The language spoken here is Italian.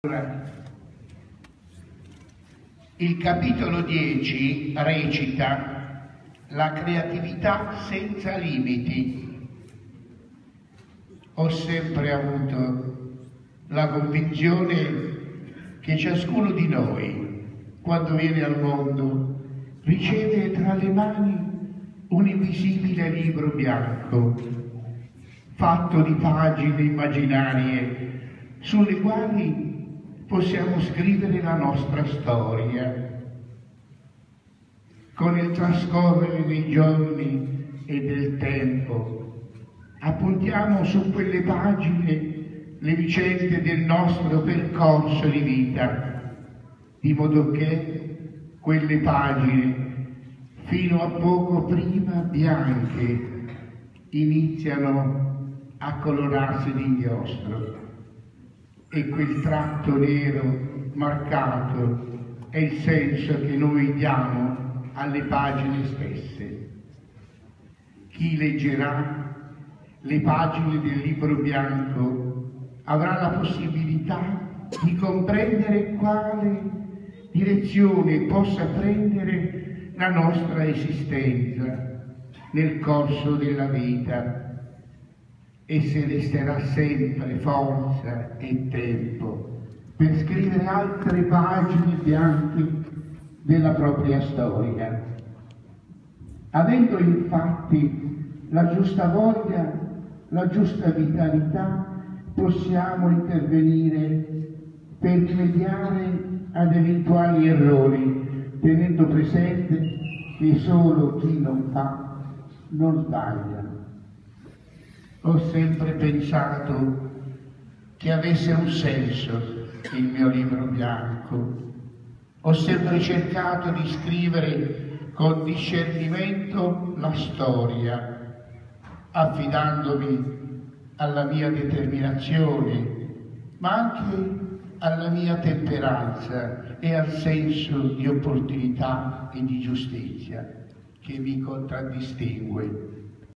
Il capitolo 10 recita: la creatività senza limiti. Ho sempre avuto la convinzione che ciascuno di noi, quando viene al mondo, riceve tra le mani un invisibile libro bianco, fatto di pagine immaginarie sulle quali possiamo scrivere la nostra storia. Con il trascorrere dei giorni e del tempo appuntiamo su quelle pagine le vicende del nostro percorso di vita, di modo che quelle pagine, fino a poco prima bianche, iniziano a colorarsi di inchiostro. E quel tratto nero marcato è il senso che noi diamo alle pagine stesse. Chi leggerà le pagine del libro bianco avrà la possibilità di comprendere quale direzione possa prendere la nostra esistenza nel corso della vita, e se resterà sempre forza e tempo per scrivere altre pagine bianche della propria storia. Avendo infatti la giusta voglia, la giusta vitalità, possiamo intervenire per rimediare ad eventuali errori, tenendo presente che solo chi non fa non sbaglia. Ho sempre pensato che avesse un senso il mio libro bianco. Ho sempre cercato di scrivere con discernimento la storia, affidandomi alla mia determinazione, ma anche alla mia temperanza e al senso di opportunità e di giustizia che mi contraddistingue.